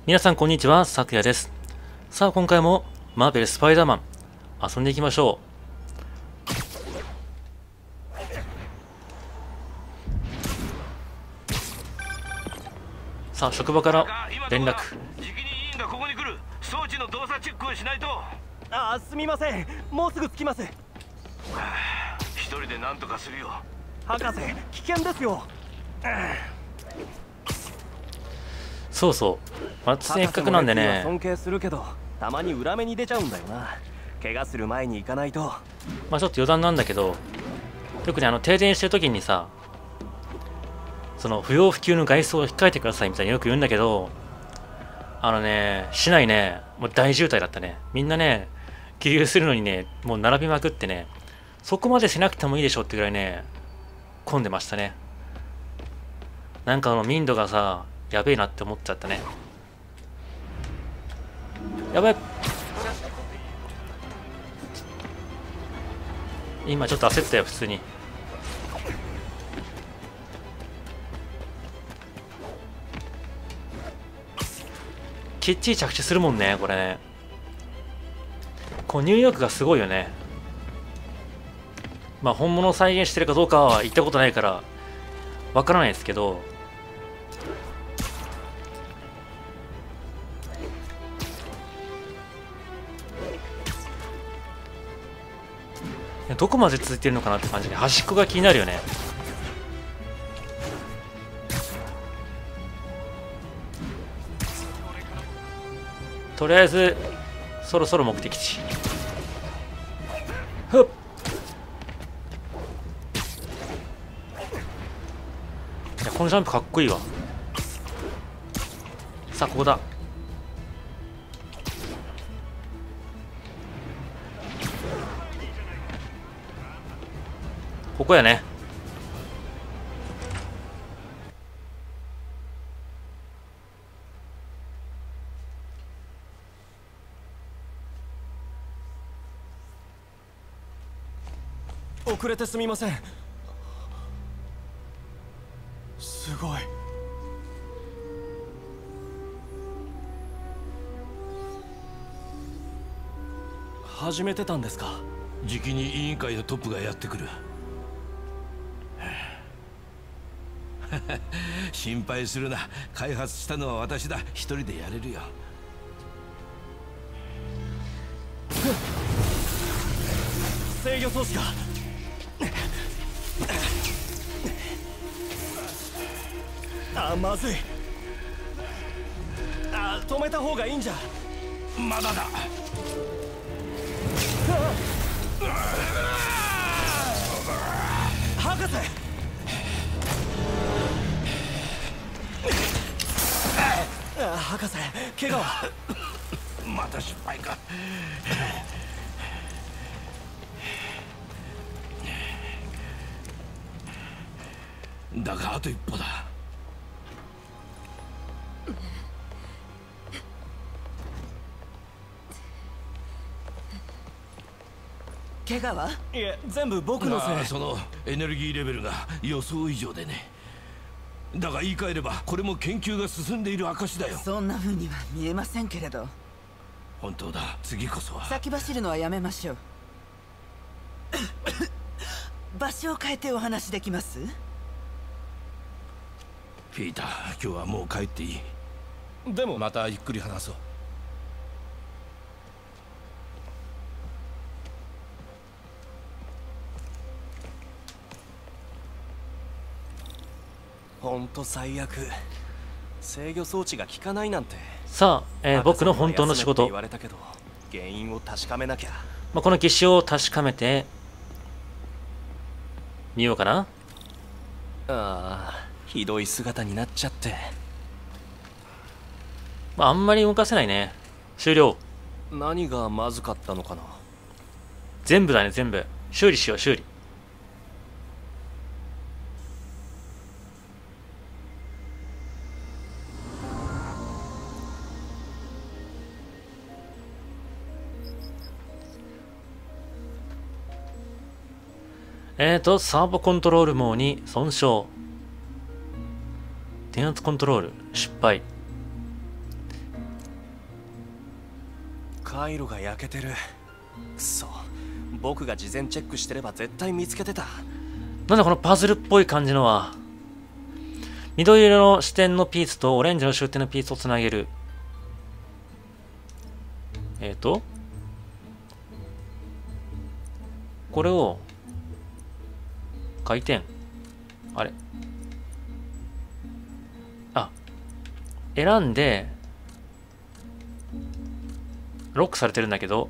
皆さんこんにちは、さくやです。さあ今回もマーベルスパイダーマン遊んでいきましょう。さあ職場から連絡。 じきに委員がここに来る。装置の動作チェックをしないと。 すみません、もうすぐ着きます。 一人で何とかするよ。 博士、危険ですよ。 そうそう、せっかくなんでね、 尊敬するけどたまに裏目に出ちゃうんだよな。怪我する前に行かないと。 ちょっと余談なんだけど、特に停電してる時にさ、その不要不急の外出を控えてくださいみたいによく言うんだけど、市内ね、もう大渋滞だったね。みんなね、給油するのにね、もう並びまくってね、そこまでしなくてもいいでしょってぐらいね、混んでましたね。なんか民度がさ、やべえなって思っちゃったね。やばい。今ちょっと焦ったよ、普通に。きっちり着地するもんね、これね。こうニューヨークがすごいよね。まあ本物を再現してるかどうかは言ったことないからわからないですけど、どこまで続いてるのかなって感じで、端っこが気になるよね。とりあえずそろそろ目的地。ふっ、いやこのジャンプかっこいいわ。さあここだ。ここやね。 遅れてすみません。すごい。始めてたんですか。 じきに委員会のトップがやってくる。心配するな。開発したのは私だ。一人でやれるよ。 制御装置が。まずい。止めた方がいいんじゃ。 まだだ。 博士。博士、怪我は。 また失敗か。だがあと一歩だ。 怪我は？いえ、全部僕のせい。 そのエネルギーレベルが予想以上でね。だが言い換えればこれも研究が進んでいる証だよ。 そんな風には見えませんけれど。 本当だ。次こそは。 先走るのはやめましょう。場所を変えてお話できます？ ピーター、今日はもう帰っていい。 でもまたゆっくり話そう。 本当最悪。制御装置が効かないなんて。 さあ、僕の本当の仕事。 言われたけど、原因を確かめなきゃ。 この実証を確かめてみようかな。 ひどい姿になっちゃって。 あんまり動かせないね。終了。 何がまずかったのかな。 全部だね、全部修理しよう。修理。サーボコントロール網に損傷。電圧コントロール失敗。 回路が焼けてる。くそ、僕が事前チェックしてれば絶対見つけてた。 なんだこのパズルっぽい感じのは。緑色の支点のピースとオレンジの終点のピースをつなげる。これを回転。あれ、あ、選んでロックされてるんだけど、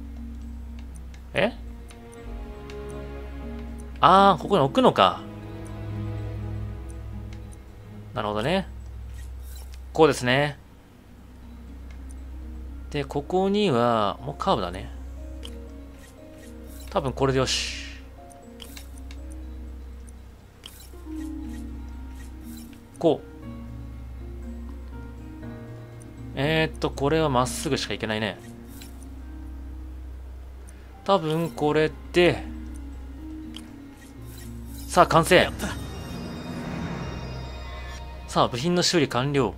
ここに置くのか。なるほどね。こうですね。で、ここにはもうカーブだね。多分これでよし。こう。これはまっすぐしかいけないね。多分これで、さあ完成。さあ部品の修理完了。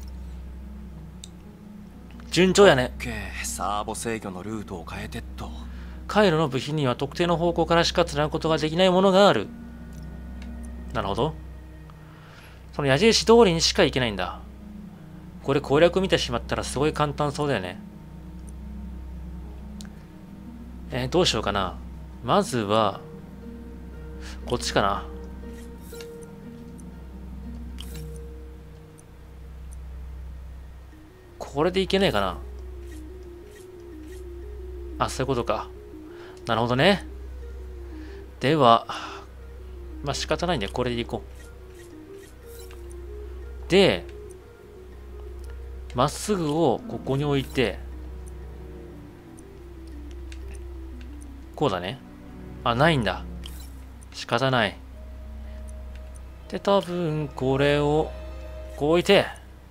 順調やね。 サーボ制御のルートを変えてっと。 回路の部品には特定の方向からしかつなぐことができないものがある。なるほど。その矢印通りにしか行けないんだ。これ攻略見てしまったらすごい簡単そうだよね。どうしようかな。まずはこっちかな。これでいけないかな。あ、そういうことか。なるほどね。では、まあ仕方ないんで、これでいこう。で、まっすぐをここに置いて、こうだね。あ、ないんだ。仕方ない。で、多分、これを、こう置いて、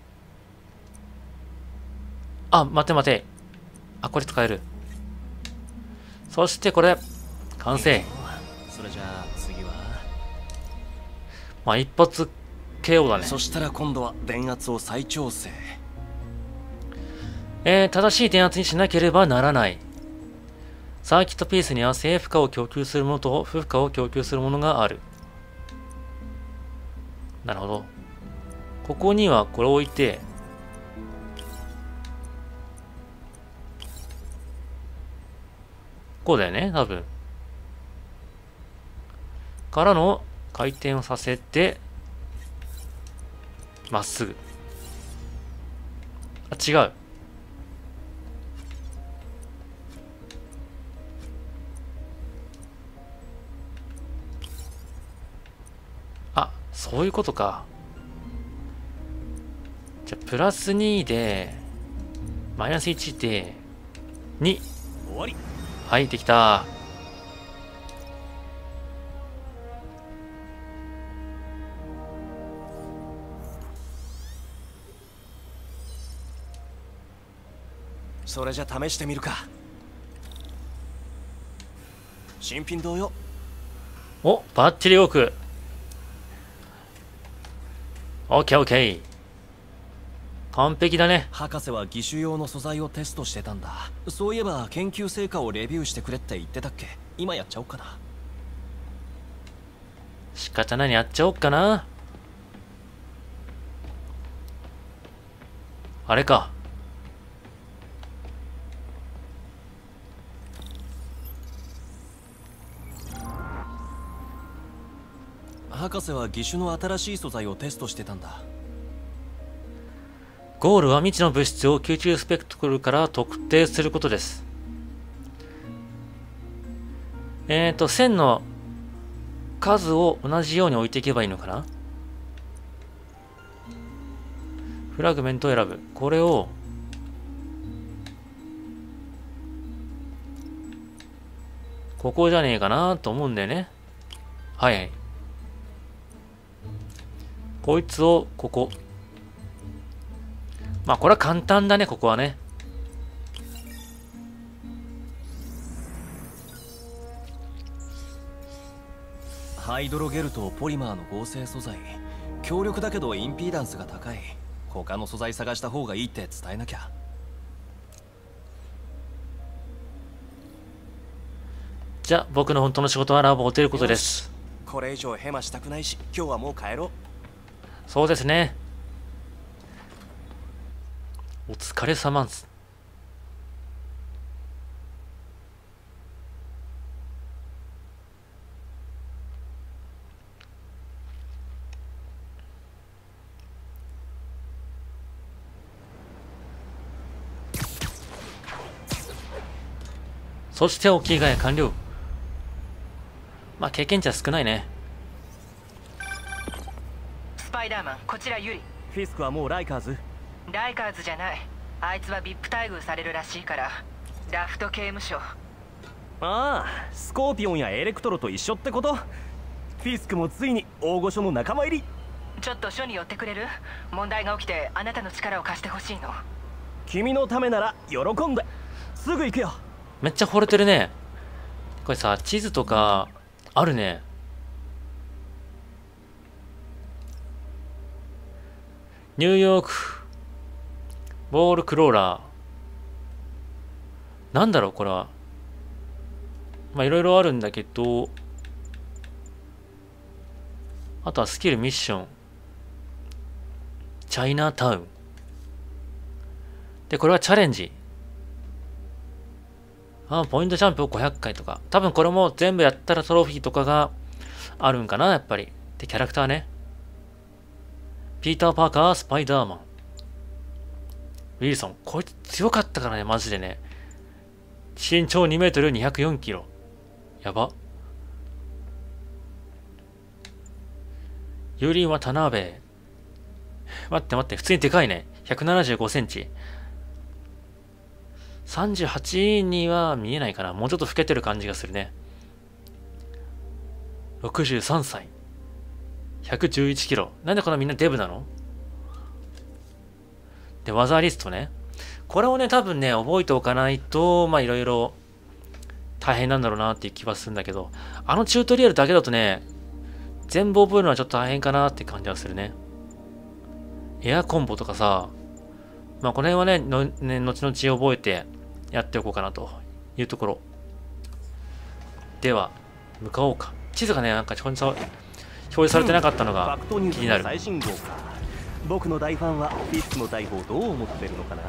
あ、待て待て。あ、これ使える。そしてこれ、完成。 それじゃあ次は、 まあ一発 KO だね。 そしたら今度は電圧を再調整。 正しい電圧にしなければならない。サーキットピースには正負荷を供給するものと負荷を供給するものがある。なるほど。ここにはこれを置いて、こうだよね、多分。からの回転をさせて、まっすぐ。あ、違う。あ、そういうことか。じゃあ、プラス2で、マイナス1で、2。 終わり。 はい、できた。 それじゃ試してみるか。新品同様。 お、バッテリー多く。オッケーオッケー。完璧だね。 博士は義手用の素材をテストしてたんだ。そういえば研究成果をレビューしてくれって言ってたっけ。今やっちゃおうかな。 仕方ないにやっちゃおっかな。あれか。 博士は義手の新しい素材をテストしてたんだ。 ゴールは未知の物質を吸収スペクトルから特定することです。線の数を同じように置いていけばいいのかな。フラグメントを選ぶ。これをここじゃねえかなと思うんだよね。はい。こいつをここ。まあこれは簡単だね、ここはね。 ハイドロゲルとポリマーの合成素材。強力だけどインピーダンスが高い。他の素材探した方がいいって伝えなきゃ。 じゃあ僕の本当の仕事はラボを出ることです。 これ以上ヘマしたくないし、今日はもう帰ろう。 そうですね。お疲れ様です。そしてお着替え完了。まあ経験値は少ないね。 スパイダーマン、こちらユリ。 フィスクはもうライカーズ？ ライカーズじゃない。あいつは VIP 待遇されるらしいから。ラフト刑務所。 ああ、スコーピオンやエレクトロと一緒ってこと？フィスクもついに大御所の仲間入り。 ちょっと署に寄ってくれる？問題が起きてあなたの力を貸してほしいの。 君のためなら喜んで。すぐ行くよ。 めっちゃ惚れてるね。これさ、地図とかあるね。ニューヨークボールクローラー。なんだろうこれは。まあいろいろあるんだけど、あとはスキルミッション、チャイナタウンで、これはチャレンジ。ポイントジャンプを500回とか。多分これも全部やったらトロフィーとかがあるんかな、やっぱり。で、キャラクターね。ピーター・パーカー、スパイダーマン。ウィルソン。こいつ強かったからね、マジでね。身長2メートル204キロ。やば。ユーリンは田辺。待って、普通にでかいね。175センチ。38には見えないかな。もうちょっと老けてる感じがするね。63歳。111キロ。なんでこんなみんなデブなの？で、技リストね。これをね、多分ね、覚えておかないと、まあいろいろ大変なんだろうなっていう気はするんだけど、あのチュートリアルだけだとね、全部覚えるのはちょっと大変かなって感じはするね。エアコンボとかさ、まあこの辺はね、後々覚えてやっておこうかなというところ。では、向かおうか。地図がね、なんか表示されてなかったのが気になる。 最新号か。僕の大ファンはフィスクの大砲どう思ってるのかな。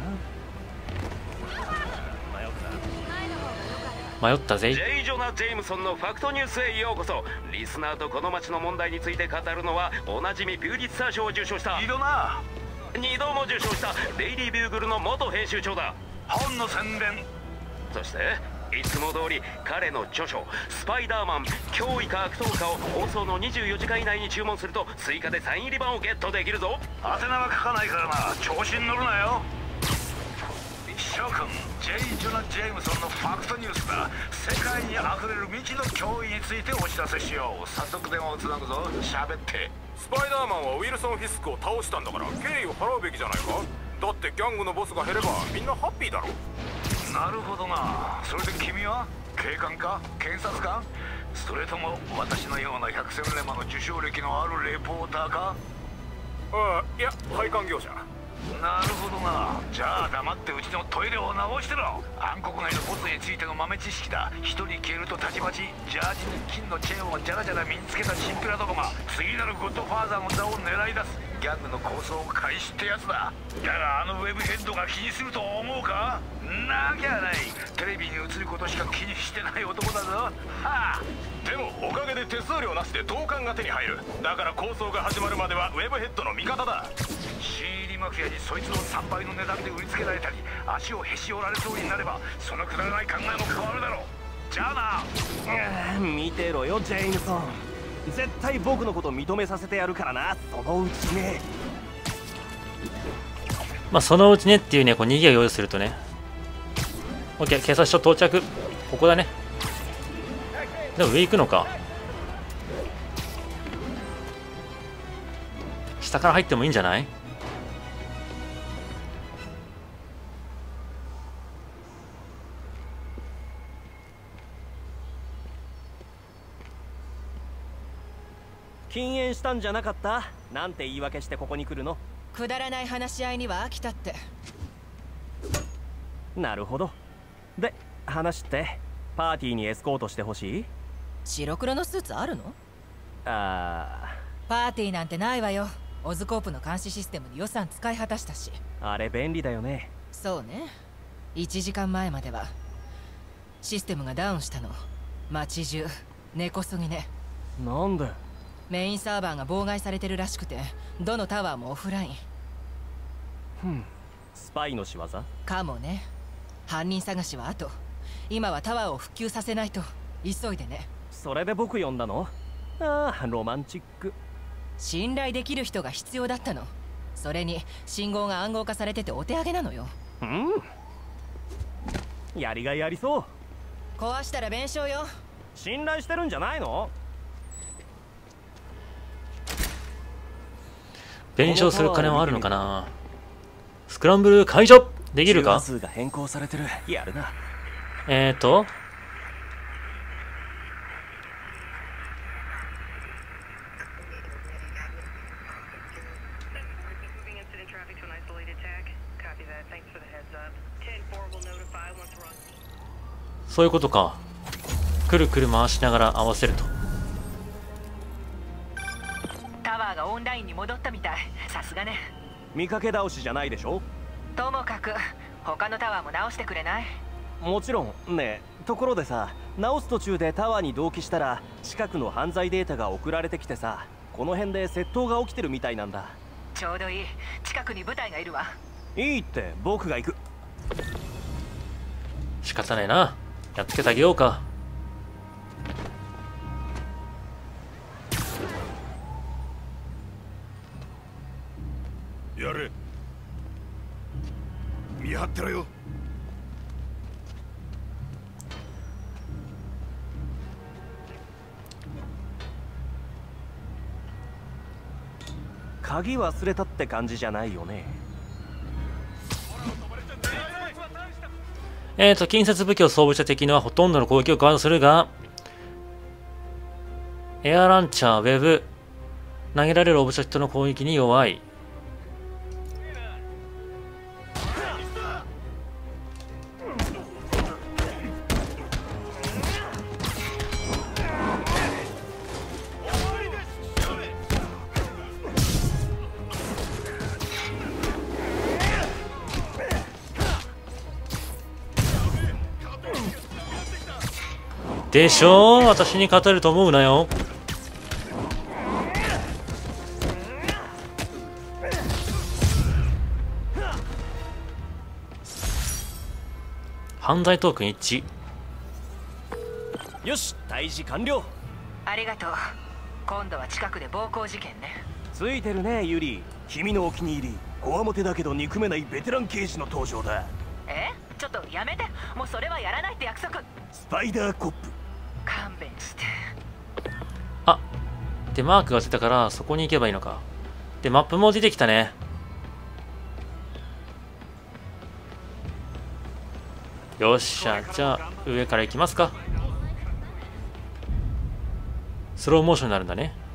迷ったぜ。 ジェイ・ジョナ・ジェームソンのファクトニュースへようこそ。リスナーとこの街の問題について語るのはおなじみピューリッツァー賞を受賞した2度も受賞したデイリー・ビューグルの元編集長だ。本の宣伝。そしていつも通り彼の著書「スパイダーマン脅威か悪党か」を放送の24時間以内に注文すると追加でサイン入り版をゲットできるぞ。宛名は書かないからな、調子に乗るなよ。諸君、ジェイ・ジョナ・ジェームソンのファクトニュースだ。世界にあふれる未知の脅威についてお知らせしよう。早速電話をつなぐぞ。喋って。 スパイダーマンはウィルソン・フィスクを倒したんだから敬意を払うべきじゃないか。だってギャングのボスが減ればみんなハッピーだろ。 なるほどな。それで君は警官か検察官、それとも私のような百戦錬磨の受賞歴のあるレポーターか。 ああ、いや配管業者。 なるほどな。じゃあ黙ってうちのトイレを直してろ。暗黒街のボスについての豆知識だ。一人消えるとたちまちジャージに金のチェーンをジャラジャラ身につけたチンピラどもが次なるゴッドファーザーの座を狙い出すギャングの構想開始ってやつだ。だがあのウェブヘッドが気にすると思うか。なきゃない。テレビに映ることしか気にしてない男だぞ。はあ。 でもおかげで手数料なしで同感が手に入る。だから構想が始まるまではウェブヘッドの味方だ。 新入りマフィアにそいつを3倍の値段で売りつけられたり足をへし折られそうになればそのくだらない考えも変わるだろう。じゃあな。 見てろよジェイムソン。絶対僕のこと認めさせてやるからな、そのうちね。 まあそのうちねっていうね、こう逃げを用意するとね。OK、警察署到着。ここだね。でも上行くのか。下から入ってもいいんじゃない？ 禁煙したんじゃなかった？なんて言い訳してここに来るの？ くだらない話し合いには飽きたって。 なるほど。で、話って？ パーティーにエスコートしてほしい？ 白黒のスーツあるの？ あパーティーなんてないわよ。オズコープの監視システムで予算使い果たしたし。 あれ便利だよね。 そうね。1時間前まではシステムがダウンしたの。街中根こそぎね。 なんで？ メインサーバーが妨害されてるらしくて、どのタワーもオフライン。 スパイの仕業？ かもね。犯人探しは後。今はタワーを復旧させないと。急いでね。 それで僕呼んだの？ああ、ロマンチック。 信頼できる人が必要だったの。それに信号が暗号化されててお手上げなのよ。 やりがいありそう。 壊したら弁償よ。 信頼してるんじゃないの？ 弁償する金はあるのかな。スクランブル解除できるか？ 数が変更されてる。やるな。 そういうことか。くるくる回しながら合わせると。 タワーがオンラインに戻ったみたい。さすがね。 見かけ倒しじゃないでしょ。 ともかく他のタワーも直してくれない？ もちろん。ねえ、ところでさ、直す途中でタワーに同期したら近くの犯罪データが送られてきてさ、この辺で窃盗が起きてるみたいなんだ。 ちょうどいい。近くに部隊がいるわ。 いいって、僕が行く。 仕方ないな。やっつけてあげようか。 やれ。見張ってろよ。 鍵忘れたって感じじゃないよね。 近接武器を装備した敵のはほとんどの攻撃をガードするが、エアランチャー、ウェブ、投げられるオブジェクトの攻撃に弱い。でしょう、私に勝てると思うなよ。犯罪トークン一致。 よし、退治完了。 ありがとう。今度は近くで暴行事件ね。 ついてるね、ユリ。君のお気に入り、こわもてだけど憎めないベテラン刑事の登場だ。 ちょっとやめて。もうそれはやらないって約束。 スパイダーコップ。 勘弁して。 あ、でマークが出たからそこに行けばいいのか。でマップも出てきたね。よっしゃ、じゃあ上から行きますか。スローモーションになるんだね。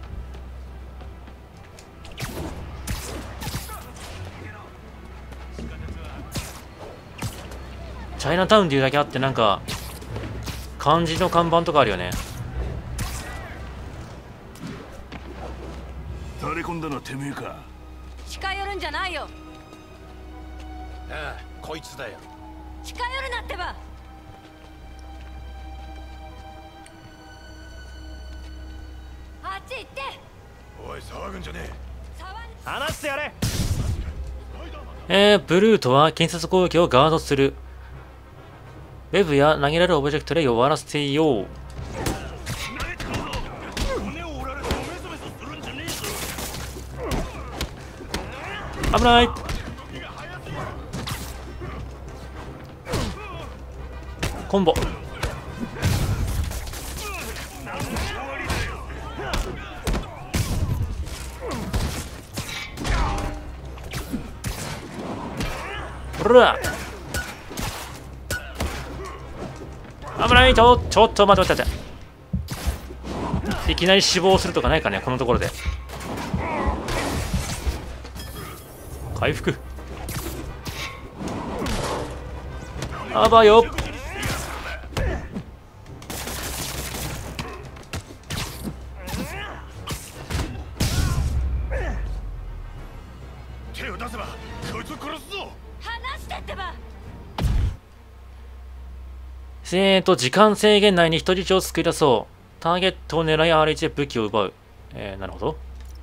チャイナタウンっていうだけあってなんか漢字の看板とかあるよね。 垂れ込んだのはてめえか。 近寄るんじゃないよ。 ああ、こいつだよ。 近寄るなってば。あっち行って。 おい、騒ぐんじゃねえ。話してやれ。ブルートは近接攻撃をガードする。ウェブや投げられるオブジェクトで弱らせていよう。危ない。コンボ。ほら危ない。ちょっと待って。いきなり死亡するとかないかね、このところで。回復。あばよ。 時間制限内に人質を救い出そう。ターゲットを狙い R1 で武器を奪う。なるほど。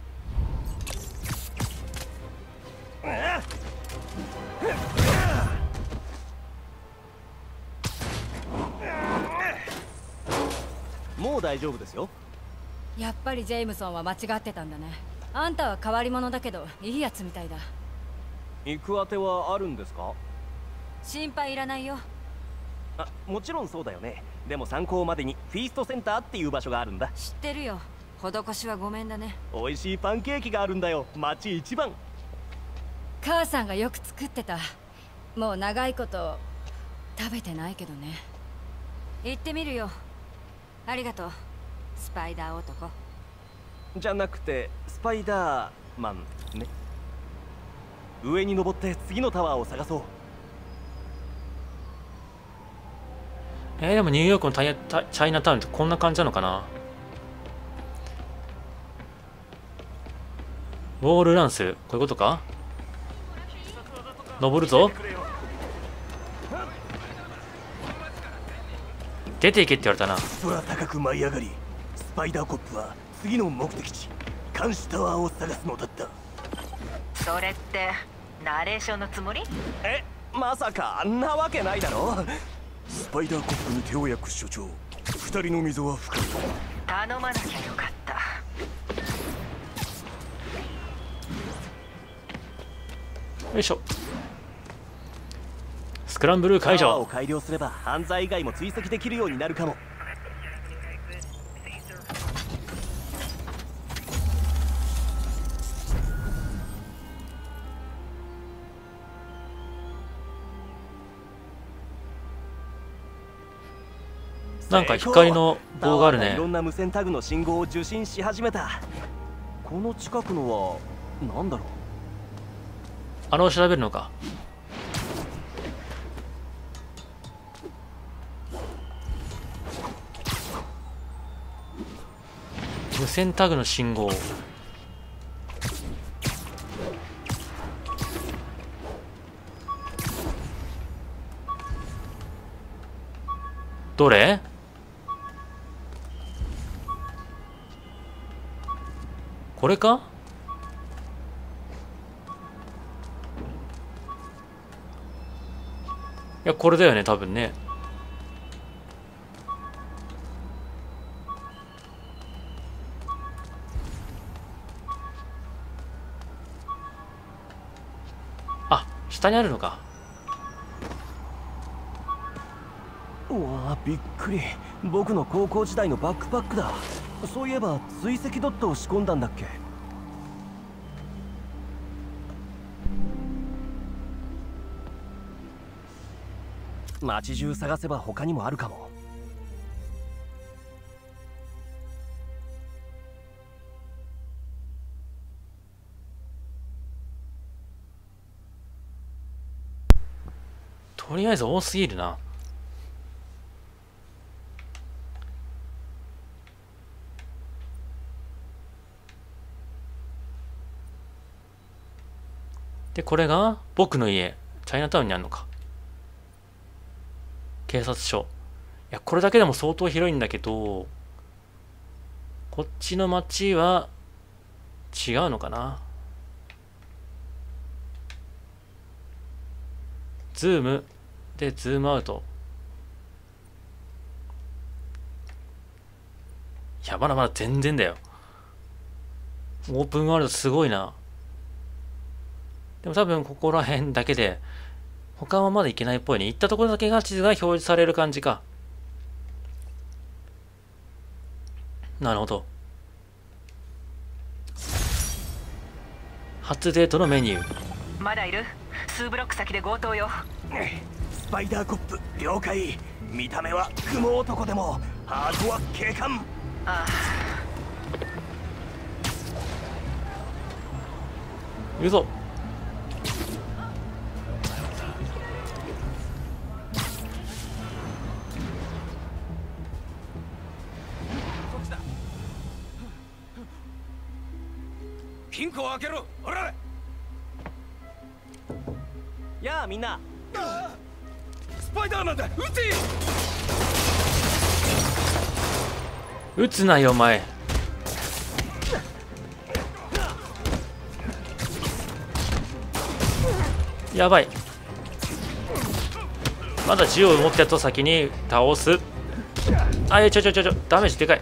もう大丈夫ですよ。 やっぱりジェイムソンは間違ってたんだね。あんたは変わり者だけどいいやつみたいだ。 行く当てはあるんですか？ 心配いらないよ。 あ、もちろんそうだよね。でも参考までにフィーストセンターっていう場所があるんだ。 知ってるよ。施しはごめんだね。 美味しいパンケーキがあるんだよ。町一番。 母さんがよく作ってた。もう長いこと食べてないけどね。行ってみるよ。ありがとう、スパイダー男。 じゃなくてスパイダーマンね。上に登って次のタワーを探そう。 でもニューヨークのチャイナタウンってこんな感じなのかな。ウォールランする、こういうことか。登るぞ。出ていけって言われたな。 空高く舞い上がり、スパイダーコップは次の目的地監視タワーを探すのだった。 それってナレーションのつもり？ まさかあんなわけないだろ。 スパイダーコップに手を焼く所長、二人の溝は深い。 頼まなきゃよかった。 よいしょ。スクランブル解除。 タワーを改良すれば犯罪以外も追跡できるようになるかも。 なんか光の棒があるね。 いろんな無線タグの信号を受信し始めた。この近くのは何だろう。 あれを調べるのか。無線タグの信号。どれ？これか？いや、これだよね、多分ね。あ、下にあるのか。 うわー、びっくり。僕の高校時代のバックパックだ。そういえば追跡ドットを仕込んだんだっけ。街中探せば他にもあるかも。 とりあえず多すぎるな。で、これが僕の家、チャイナタウンにあるのか。警察署。いや、これだけでも相当広いんだけど、こっちの街は違うのかな。ズームでズームアウト。いや、まだまだ全然だよ。オープンワールドすごいな。でも多分ここら辺だけで、他はまだ行けないっぽいね。行ったところだけが地図が表示される感じか。なるほど。初デートのメニュー。 まだいる？数ブロック先で強盗よ。 スパイダーコップ了解。見た目は雲男でもハートは警官。 ああ。 行くぞ。 金庫を開けろ。ほら。 やあみんな。 スパイダーマンだ。撃て。 撃つなよお前。やばい。まだ銃を持ったやつを先に倒す。あ、ちょダメージでかい。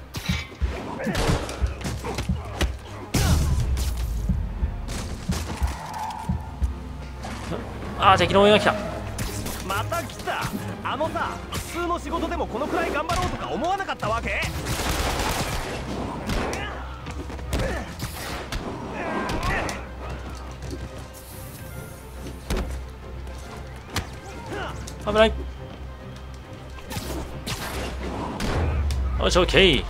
あ、敵の応援が来た。 また来た。あのさ、普通の仕事でもこのくらい頑張ろうとか思わなかったわけ？ 危ない。よし、オッケー。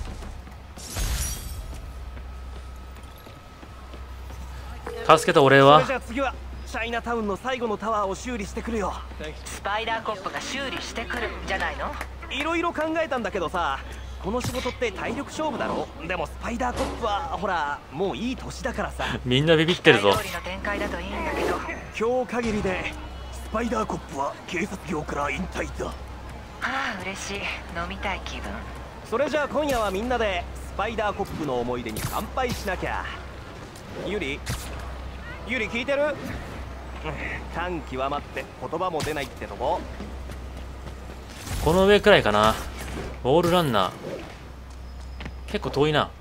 助けたお礼は。 それじゃあ次はチャイナタウンの最後のタワーを修理してくるよ。 スパイダーコップが修理してくるんじゃないの？ いろいろ考えたんだけどさ、この仕事って体力勝負だろ。でもスパイダーコップはほらもういい年だからさ。 みんなビビってるぞ。 通りの展開だといいんだけど。 今日限りでスパイダーコップは警察業から引退だ。 はあ、嬉しい。飲みたい気分。 それじゃあ今夜はみんなでスパイダーコップの思い出に乾杯しなきゃ。ユリ聞いてる？感極まって言葉も出ないってとこ。 この上くらいかな。ウォールランナー結構遠いな。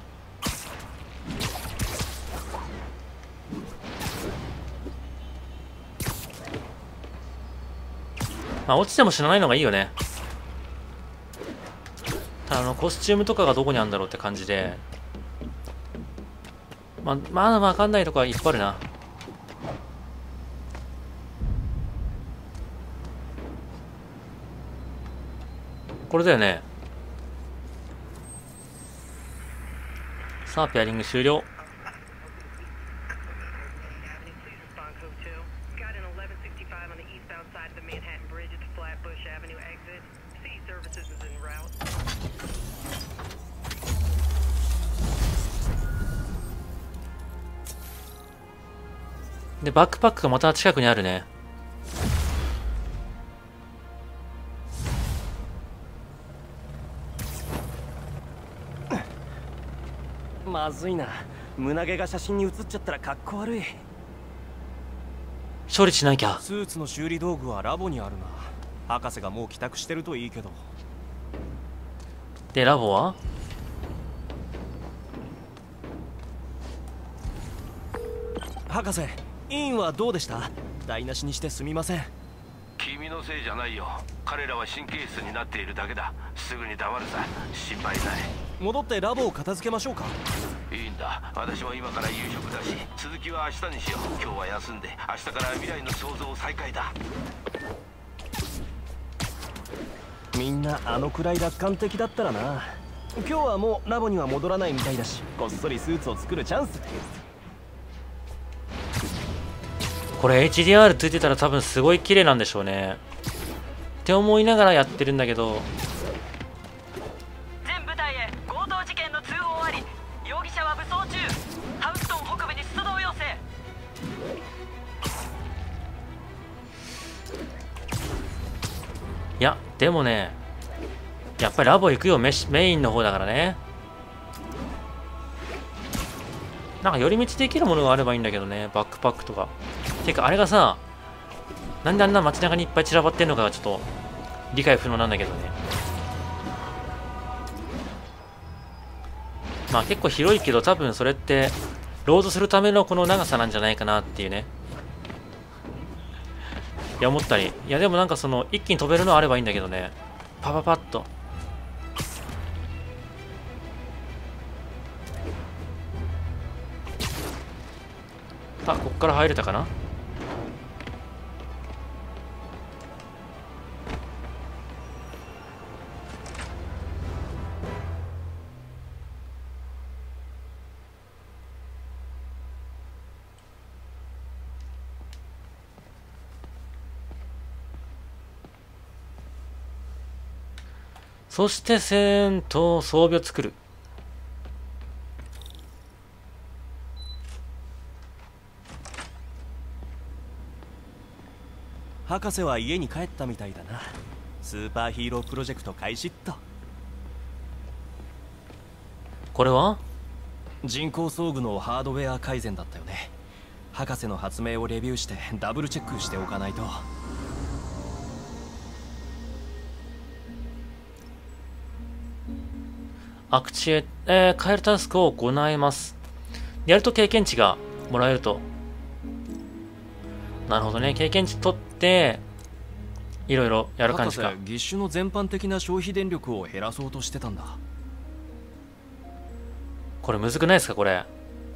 まあ落ちても死なないのがいいよね。ただコスチュームとかがどこにあるんだろうって感じで、まだ分かんないとこはいっぱいあるな。これだよね。さあペアリング終了。でバックパックがまた近くにあるね。 まずいな。胸毛が写真に写っちゃったらかっこ悪い。 処理しなきゃ。 スーツの修理道具はラボにあるな。博士がもう帰宅してるといいけど。 でラボは？ 博士、委員はどうでした？台無しにしてすみません。 君のせいじゃないよ。彼らは神経質になっているだけだ。すぐに黙るさ。心配ない。 戻ってラボを片付けましょうか。 いいんだ。私は今から夕食だし、続きは明日にしよう。今日は休んで、明日から未来の創造再開だ。 みんなあのくらい楽観的だったらな。今日はもうラボには戻らないみたいだし、こっそりスーツを作るチャンス。 これ HDR ついてたら多分すごい綺麗なんでしょうねって思いながらやってるんだけど。 全部隊へ強盗事件の通報あり。容疑者は武装中。ハウストン北部に出動要請。 いやでもね、やっぱりラボ行くよ。メインの方だからね。なんか寄り道できるものがあればいいんだけどね。バックパックとか。てかあれがさ、なんであんな街中にいっぱい散らばってんのかがちょっと理解不能なんだけどね。まあ結構広いけど、多分それってロードするためのこの長さなんじゃないかなっていうね。いや思ったり。いやでもなんかその一気に飛べるのあればいいんだけどね。パパパッと。あ、こっから入れたかな。そして戦闘装備を作る。 博士は家に帰ったみたいだな。スーパーヒーロープロジェクト開始っと。 これは人工装具のハードウェア改善だったよね。博士の発明をレビューしてダブルチェックしておかないと。 アクチュエ、変えるタスクを行います。やると経験値がもらえると。なるほどね。経験値取って、いろいろやる感じか。 博士、義手の全般的な消費電力を減らそうとしてたんだ。 これむずくないですかこれ。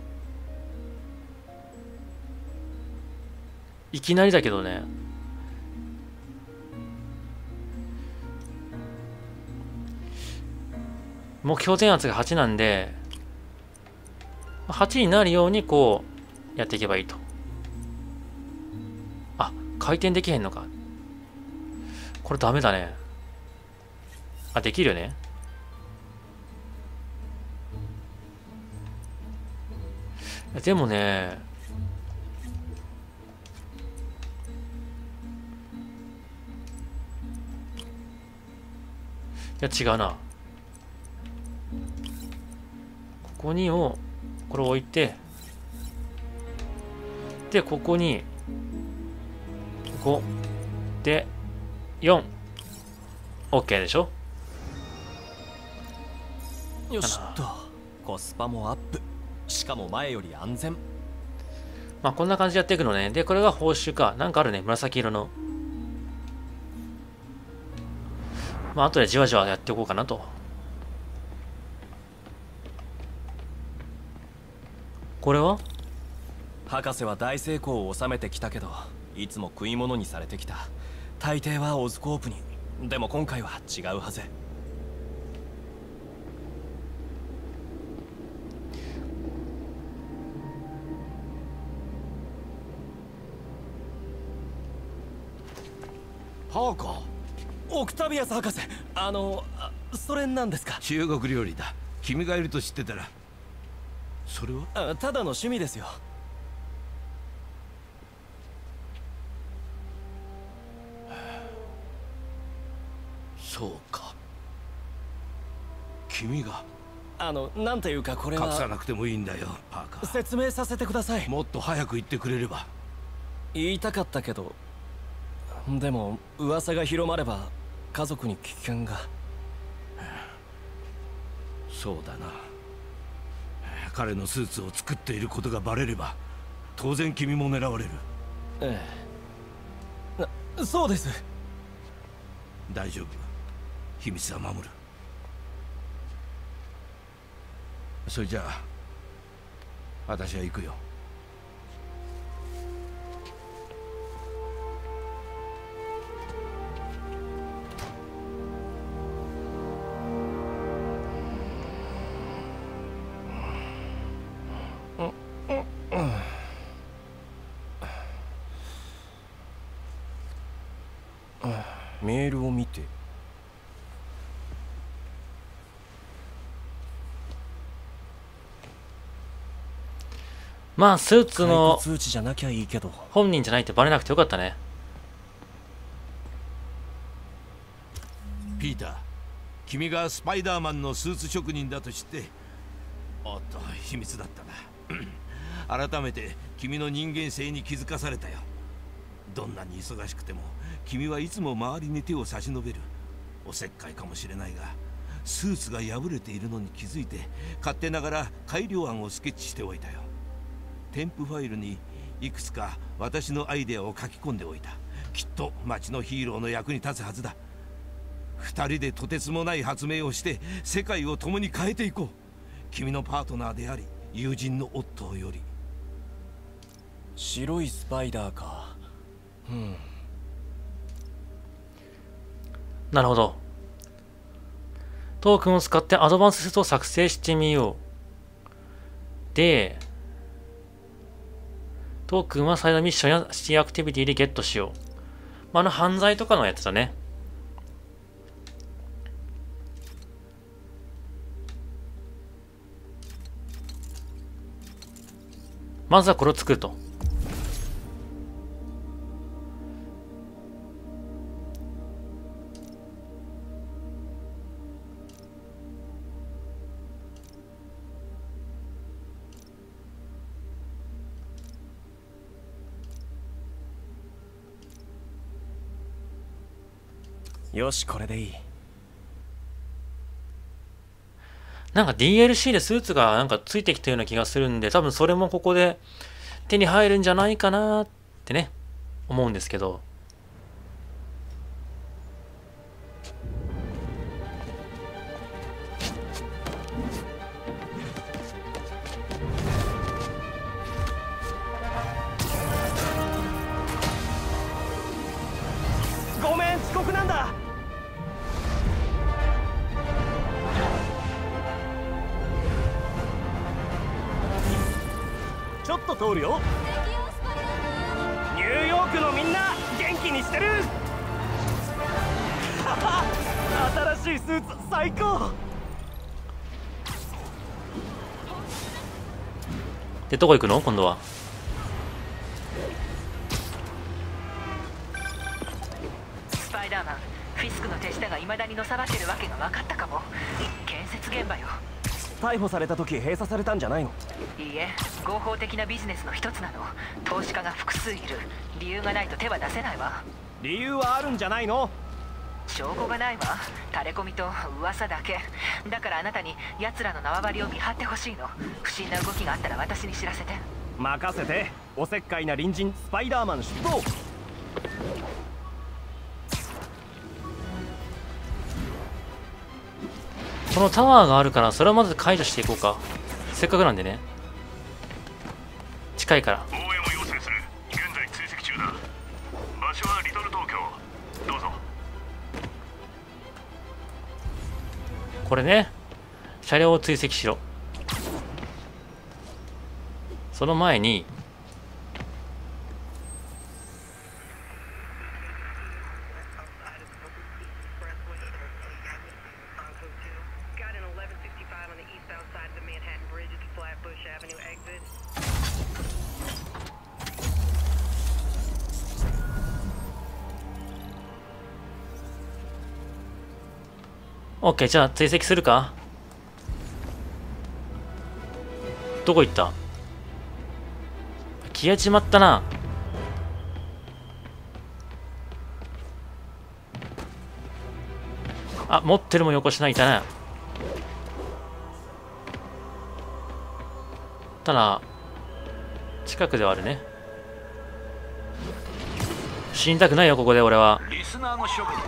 いきなりだけどね。目標電圧が8なんで、8になるようにこうやっていけばいいと。あ、回転できへんのか。これダメだね。あ、できるよね。でもね、いや違うな。ここにこれを置いて、でここに5で4 OK でしょ。 よしっと、コスパもアップ、しかも前より安全。 まあこんな感じでやっていくのね。でこれが報酬か。なんかあるね、紫色の。まあ後でじわじわやっていこうかなと。これは博士は大成功を収めてきたけど、いつも食い物にされてきた。大抵はオズコープに。でも今回は違うはず。 パーカー、 オクタビアス博士、それなんですか？ 中国料理だ。君がいると知ってたら。それはただの趣味ですよ。 そうか、君が。 なんていうかこれは。 隠さなくてもいいんだよ、パーカー。 説明させてください。 もっと早く言ってくれれば。 言いたかったけど、でも噂が広まれば家族に危険が。 そうだな。彼のスーツを作っていることがバレれば当然君も狙われる。 ええ、そうです。 大丈夫、秘密は守る。それじゃあ私は行くよ。 メールを見て。 まあスーツの通知じゃなきゃいいけど、 本人じゃないってバレなくてよかったね。 ピーター、君がスパイダーマンのスーツ職人だと知って。おっと、秘密だったな。改めて君の人間性に気づかされたよ。どんなに忙しくても君はいつも周りに手を差し伸べる。おせっかいかもしれないが、スーツが破れているのに気づいて勝手ながら改良案をスケッチしておいたよ。添付ファイルにいくつか私のアイデアを書き込んでおいた。きっと町のヒーローの役に立つはずだ。二人でとてつもない発明をして世界を共に変えていこう。君のパートナーであり友人のオットーより。 白いスパイダーか。 なるほど。トークンを使ってアドバンスセットを作成してみよう。で、トークンはサイドミッションやシティアクティビティでゲットしよう。犯罪とかのやつだね。まずはこれを作ると。 よし、これでいい。 なんか DLC でスーツがなんかついてきたような気がするんで、多分それもここで手に入るんじゃないかなってね、思うんですけど。 ごめん、遅刻なんだ。ちょっと通るよ。ニューヨークのみんな元気にしてる。新しいスーツ最高。 で、どこ行くの今度は。 スパイダーマン、フィスクの手下が未だにのさばってるわけが分かったかも。建設現場よ。 逮捕された時閉鎖されたんじゃないの？ いいえ、合法的なビジネスの一つなの。投資家が複数いる。理由がないと手は出せないわ。 理由はあるんじゃないの？ 証拠がないわ。タレコミと噂だけだから、あなたに奴らの縄張りを見張ってほしいの。不審な動きがあったら私に知らせて。 任せて。おせっかいな隣人スパイダーマン出動。 このタワーがあるから、それをまず解除していこうか。せっかくなんでね。近いから。 防衛も要請する。現在追跡中だ。場所はリトル東京。どうぞ。 これね、車両を追跡しろ。その前にオッケー、じゃあ追跡するか。どこ行った？消えちまったな。あ、持ってるもん横しないたな。ただ近くではあるね。死にたくないよここで俺は。 リスナーの処分。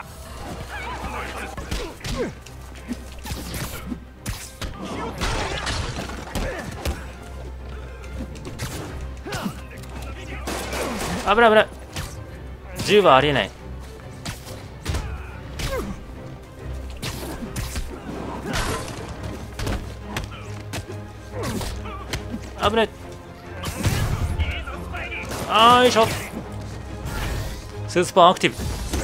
危ない危ない。銃はありえない。危ない。よいしょ。スーツパンアクティブ。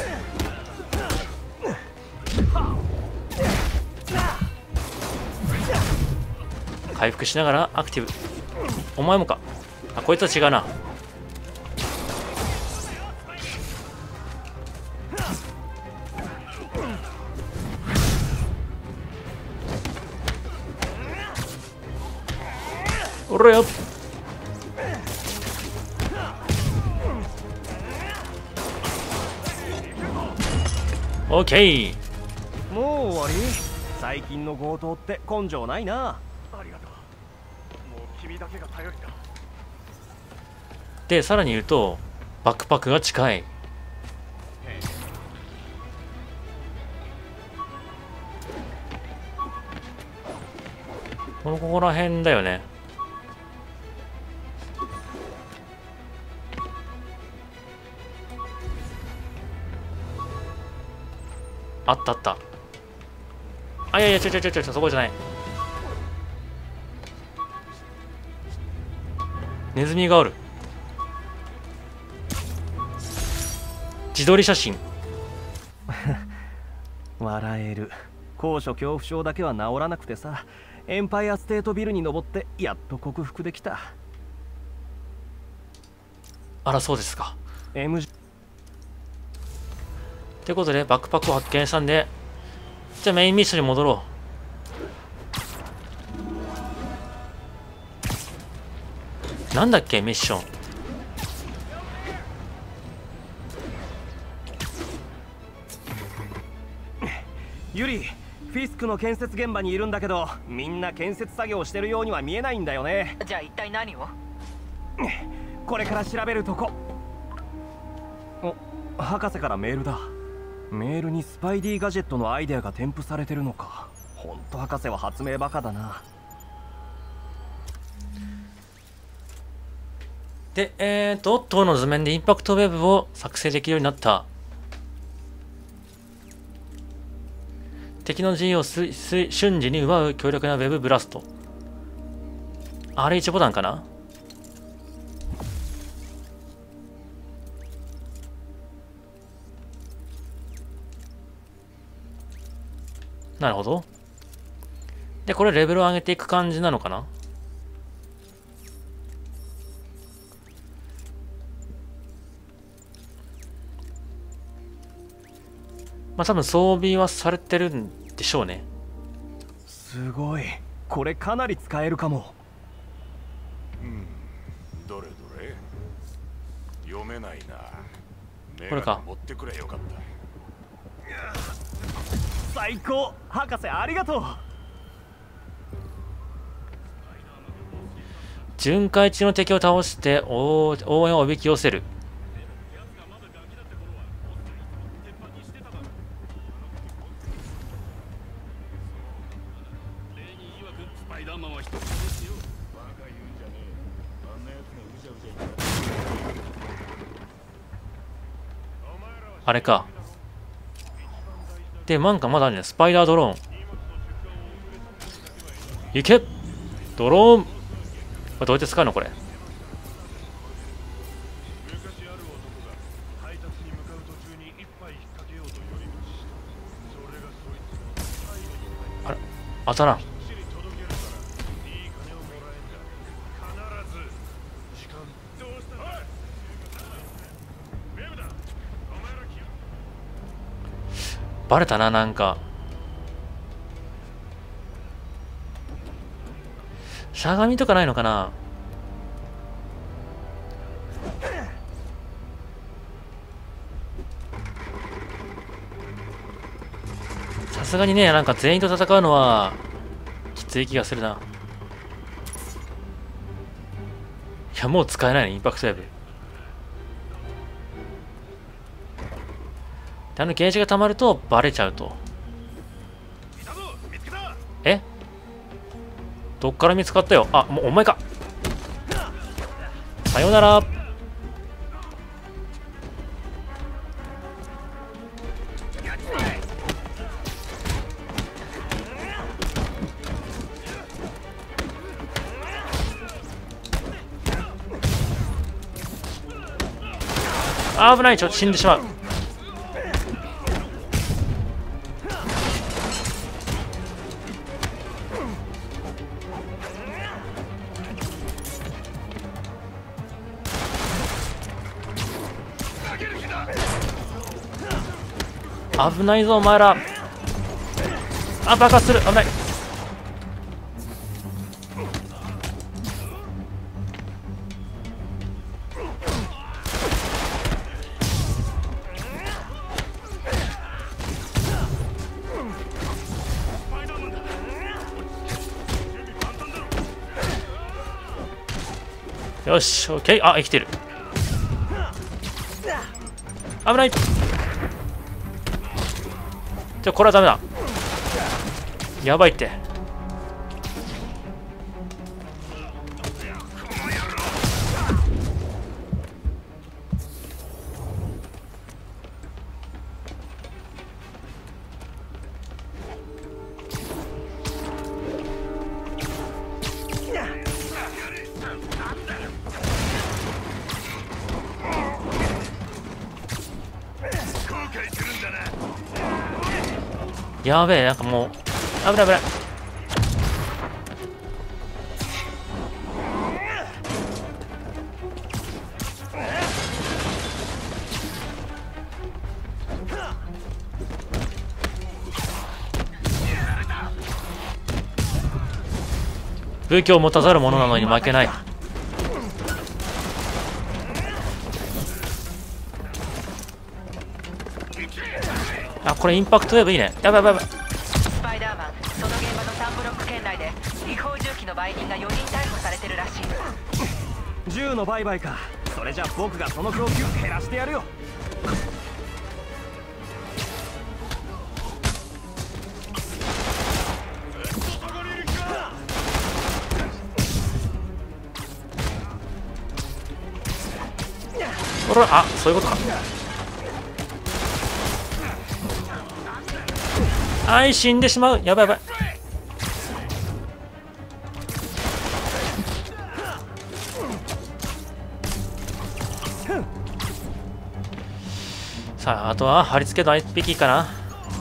回復しながらアクティブ。お前もか。あ、こいつは違うな。おらよ。オッケー。 もう終わり？最近の強盗って根性ないな。 ありがとう。もう君だけが頼りだ。 で、さらに言うとバックパックが近い。ここら辺だよね。あったあった。あ、いやいや、ちょそこじゃない。ネズミがおる。自撮り写真。 笑える。高所恐怖症だけは治らなくてさ、エンパイアステートビルに登ってやっと克服できた。 あら、そうですか。 MG ということでバックパックを発見したんで、じゃあメインミッションに戻ろう。なんだっけミッション。 ユリ、フィスクの建設現場にいるんだけど、みんな建設作業してるようには見えないんだよね。 じゃあ一体何を？ これから調べるとこ。お、博士からメールだ。メールにスパイディガジェットのアイデアが添付されてるのか。ほんと博士は発明バカだな。 で、当の図面でインパクトウェブを作成できるようになった。敵の陣を瞬時に奪う強力なウェブブラスト。R1 ボタンかな。なるほど。で、これレベルを上げていく感じなのかな。まあ多分装備はされてるんでしょうね。 すごい。これかなり使えるかも。 どれどれ。読めないな。 これか。 持ってくれよかった。 最高。博士ありがとう。 巡回中の敵を倒して応援をおびき寄せる。あれか。で、なんかまだあるね。スパイダードローン。いけ！ドローン！これどうやって使うのこれ。あれ、当たらん。バレたな、なんか。しゃがみとかないのかな。さすがにね、なんか全員と戦うのはきつい気がするな。いや、もう使えないね、インパクトウェブ。で、ゲージが溜まるとバレちゃうと。え？どっから見つかったよ。あ、もうお前か。さよなら。危ない、ちょっと死んでしまう。危ないぞお前ら。あ、爆発する。危ない。よし、オッケー。あ、生きてる。危ない。これはダメだ。やばいって。やべえ、なんかもう危ない危ない。武器を持たざる者なのに負けない。あ、これインパクトウェーブいいね。やばいやばいやばい。 内で違法銃器の売人が4人逮捕されてるらしい。 銃の売買か。それじゃ僕がその供給減らしてやるよ。 ほら、あ、そういうことか。あい、死んでしまう。やばいやばい。さあ、あとは貼り付けの1匹かな。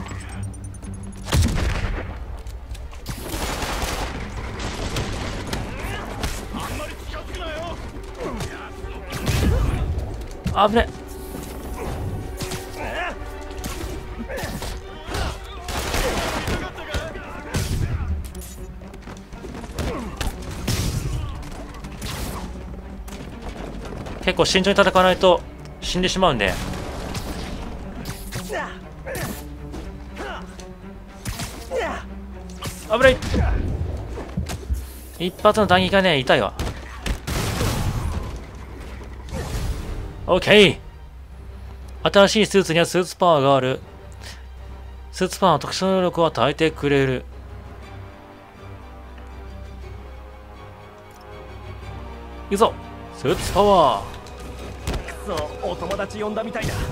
危ね。結構慎重に戦わないと死んでしまうんで。危ない。一発の弾撃がね、痛いわ。オッケー。新しいスーツにはスーツパワーがある。スーツパワーの特殊能力を与えてくれる。いくぞ、スーツパワー。 くそ、お友達呼んだみたいだ。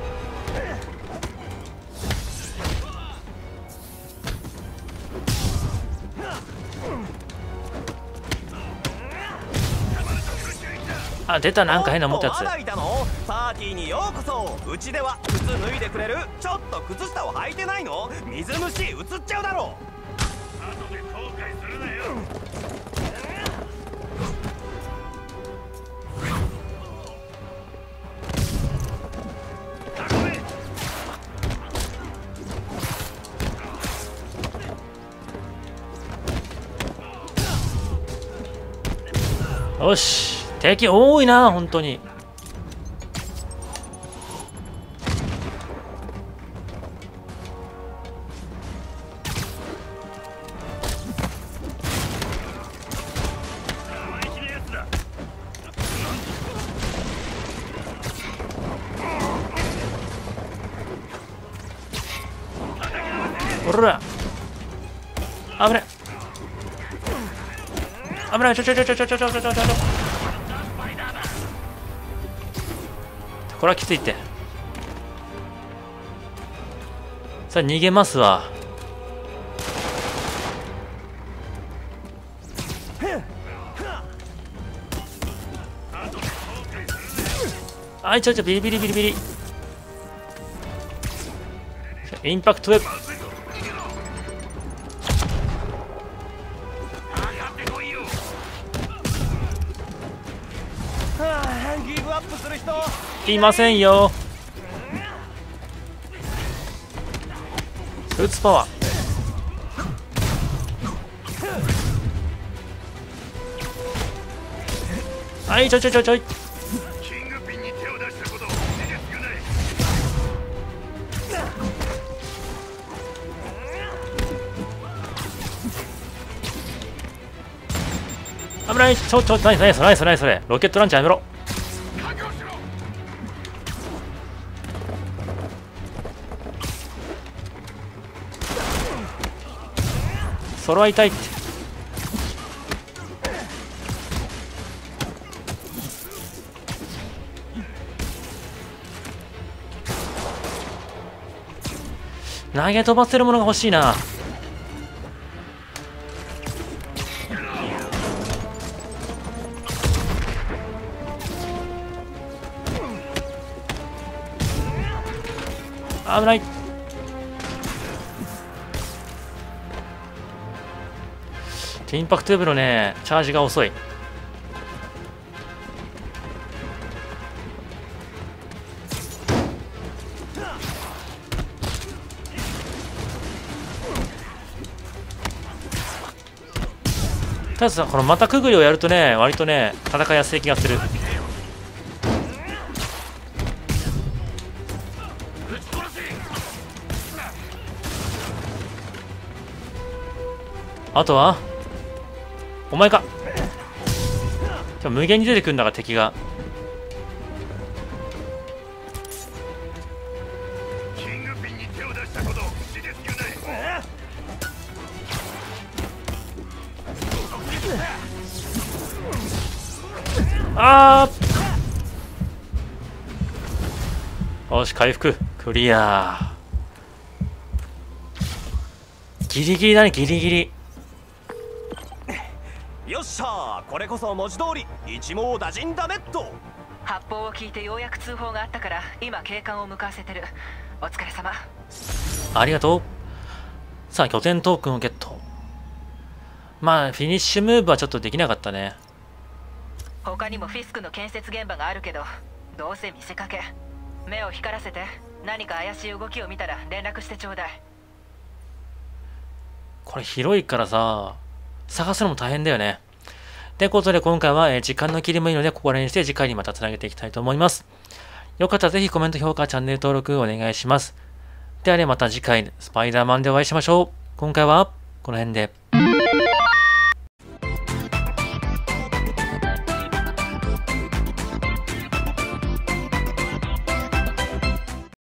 あ、出た、なんか変な持ったやつ。 まだいたの？パーティーにようこそ。うちでは靴脱いでくれる？ちょっと靴下を履いてないの？水虫映っちゃうだろう。 後で後悔するなよ。 よし、敵多いな、本当に。おら、危ね。危ない、ちょ。これはきついって。さあ、逃げますわ。あい、ちょ、ビリビリ。インパクトウェブ。 ギブアップする人いませんよ。スーツパワー。はい、ちょい。 キングピンに手を出したことを事実がない。 危ない。ちょ、何それ。ロケットランチャーやめろ。それは痛いって。投げ飛ばせるものが欲しいな。危ない。インパクトウェブのね、チャージが遅い。たださ、この股くぐりをやるとね、割とね、戦いやすい気がする。 あとはお前か。無限に出てくるんだから敵が。 キングピンに手を出したこと事実言うない。 あー、よし回復クリア。ギリギリだね、ギリギリ。 よっしゃー、これこそ文字通り一網打尽だねっと。 発砲を聞いてようやく通報があったから今警官を向かわせてる。お疲れ様。 ありがとう。さあ拠点トークンをゲット。まあフィニッシュムーブはちょっとできなかったね。 他にもフィスクの建設現場があるけど、どうせ見せかけ。目を光らせて、何か怪しい動きを見たら連絡してちょうだい。 これ広いからさ、探すのも大変だよね。ってことで今回は、時間の切りもいいのでここら辺にして次回にまたつなげていきたいと思います。よかったらぜひコメント、評価、チャンネル登録お願いします。ではね、また次回スパイダーマンでお会いしましょう。今回はこの辺で。